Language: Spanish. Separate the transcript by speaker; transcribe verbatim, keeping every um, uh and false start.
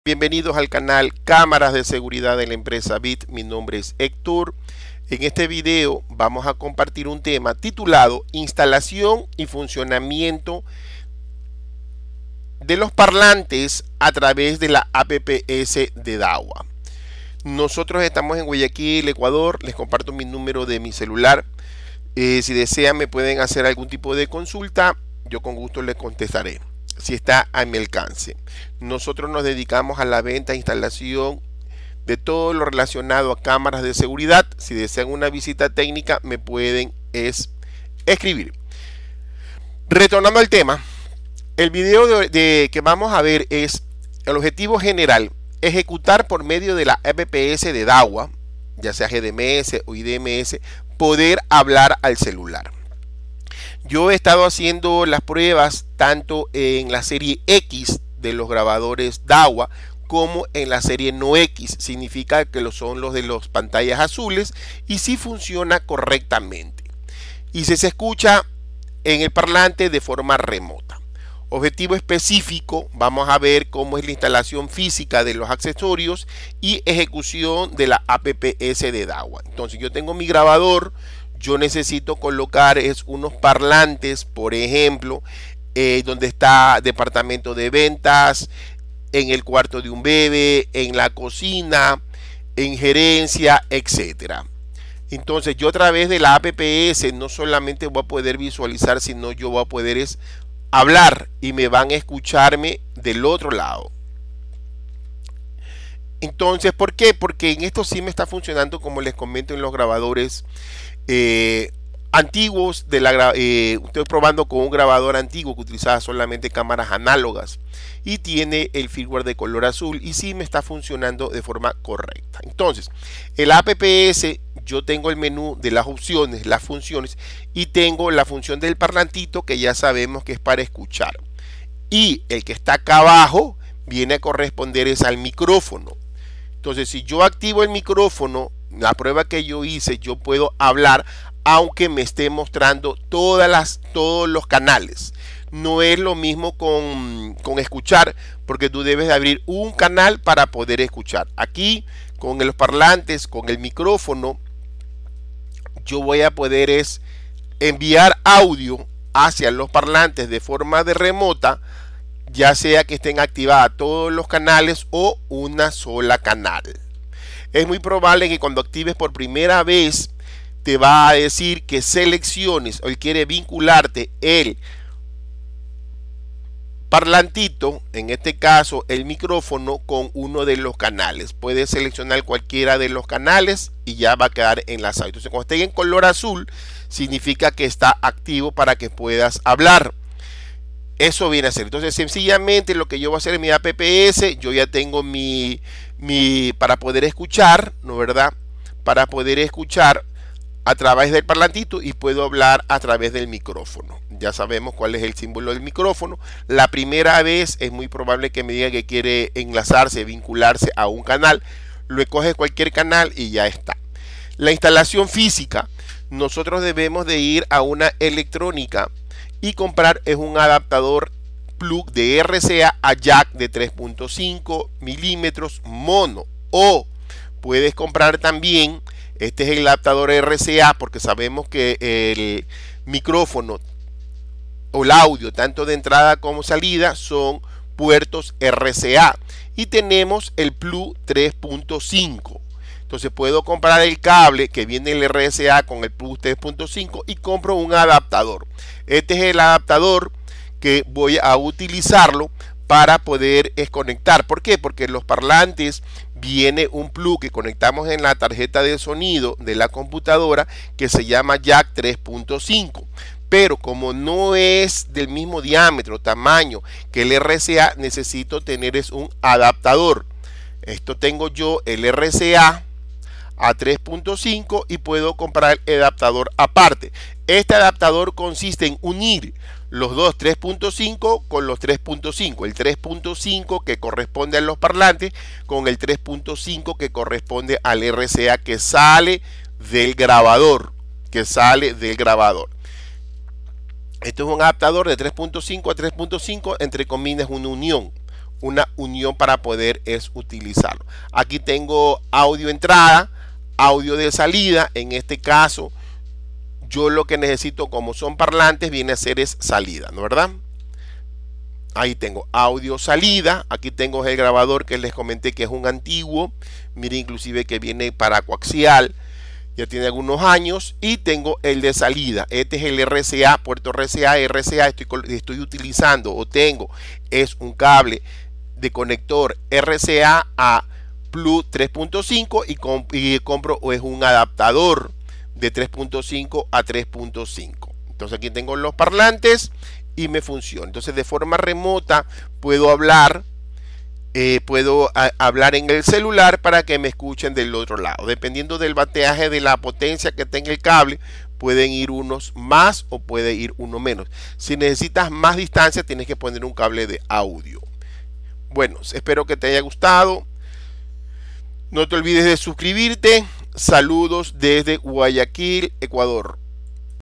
Speaker 1: Bienvenidos al canal Cámaras de Seguridad de la empresa Bit. Mi nombre es Héctor. En este video vamos a compartir un tema titulado Instalación y funcionamiento de los parlantes a través de la A P P S de Dahua. Nosotros estamos en Guayaquil, Ecuador. Les comparto mi número de mi celular. Eh, si desean me pueden hacer algún tipo de consulta. Yo con gusto les contestaré si está a mi alcance. Nosotros nos dedicamos a la venta e instalación de todo lo relacionado a cámaras de seguridad. Si desean una visita técnica me pueden es, escribir. Retornando al tema, el video de, de, que vamos a ver es el objetivo general: ejecutar por medio de la A P P S de Dahua, ya sea G D M S o I D M S, poder hablar al celular. Yo he estado haciendo las pruebas tanto en la serie X de los grabadores Dahua como en la serie no X, significa que lo son los de las pantallas azules, y sí funciona correctamente y se, se escucha en el parlante de forma remota. Objetivo específico: vamos a ver cómo es la instalación física de los accesorios y ejecución de la A P P S de Dahua. Entonces yo tengo mi grabador. Yo necesito colocar es unos parlantes, por ejemplo, eh, donde está departamento de ventas, en el cuarto de un bebé, en la cocina, en gerencia, etcétera. Entonces yo a través de la A P P S no solamente voy a poder visualizar, sino yo voy a poder es hablar y me van a escucharme del otro lado. Entonces, ¿por qué? Porque en esto sí me está funcionando, como les comento, en los grabadores Eh, antiguos de la eh, estoy probando con un grabador antiguo que utilizaba solamente cámaras análogas y tiene el firmware de color azul, y sí me está funcionando de forma correcta. Entonces, el A P P S, yo tengo el menú de las opciones, las funciones, y tengo la función del parlantito, que ya sabemos que es para escuchar, y el que está acá abajo viene a corresponder es al micrófono. Entonces, si yo activo el micrófono, la prueba que yo hice, yo puedo hablar aunque me esté mostrando todas las, todos los canales. No es lo mismo con, con escuchar, porque tú debes de abrir un canal para poder escuchar. Aquí, con los parlantes, con el micrófono, yo voy a poder es enviar audio hacia los parlantes de forma de remota, ya sea que estén activados todos los canales o una sola canal. Es muy probable que cuando actives por primera vez te va a decir que selecciones, o él quiere vincularte el parlantito, en este caso el micrófono, con uno de los canales. Puedes seleccionar cualquiera de los canales y ya va a quedar enlazado. Entonces, cuando esté en color azul, significa que está activo para que puedas hablar. Eso viene a ser. Entonces, sencillamente lo que yo voy a hacer en mi A P P S, yo ya tengo mi, mi para poder escuchar, ¿no verdad? Para poder escuchar a través del parlantito, y puedo hablar a través del micrófono. Ya sabemos cuál es el símbolo del micrófono. La primera vez es muy probable que me diga que quiere enlazarse, vincularse a un canal. Lo escoge cualquier canal y ya está. La instalación física: nosotros debemos de ir a una electrónica y comprar es un adaptador plug de R C A a jack de tres punto cinco milímetros mono, o puedes comprar también, este es el adaptador R C A, porque sabemos que el micrófono o el audio tanto de entrada como salida son puertos R C A, y tenemos el plug tres punto cinco. Entonces puedo comprar el cable que viene el R C A con el plug tres punto cinco y compro un adaptador. Este es el adaptador que voy a utilizarlo para poder conectar. ¿Por qué? Porque en los parlantes viene un plug que conectamos en la tarjeta de sonido de la computadora que se llama jack tres punto cinco. Pero como no es del mismo diámetro, tamaño que el R C A, necesito tener es un adaptador. Esto tengo yo el R C A a tres punto cinco y puedo comprar el adaptador aparte. Este adaptador consiste en unir los dos tres punto cinco con los tres punto cinco, el tres punto cinco que corresponde a los parlantes con el tres punto cinco que corresponde al R C A que sale del grabador, que sale del grabador. Esto es un adaptador de tres punto cinco a tres punto cinco, entre comillas una unión. una unión para poder es utilizarlo. Aquí tengo audio entrada, audio de salida. En este caso yo lo que necesito, como son parlantes, viene a ser es salida, ¿no verdad? Ahí tengo audio salida. Aquí tengo el grabador que les comenté que es un antiguo. Mire, inclusive que viene para coaxial, ya tiene algunos años. Y tengo el de salida. Este es el R C A, puerto R C A. R C A estoy, estoy utilizando o tengo es un cable de conector R C A a Plus tres punto cinco y, comp y compro o es un adaptador de tres punto cinco a tres punto cinco. Entonces aquí tengo los parlantes y me funciona. Entonces de forma remota puedo hablar, eh, puedo a, hablar en el celular para que me escuchen del otro lado. Dependiendo del bateaje, de la potencia que tenga el cable, pueden ir unos más o puede ir uno menos. Si necesitas más distancia, tienes que poner un cable de audio. Bueno, espero que te haya gustado. No te olvides de suscribirte. Saludos desde Guayaquil, Ecuador.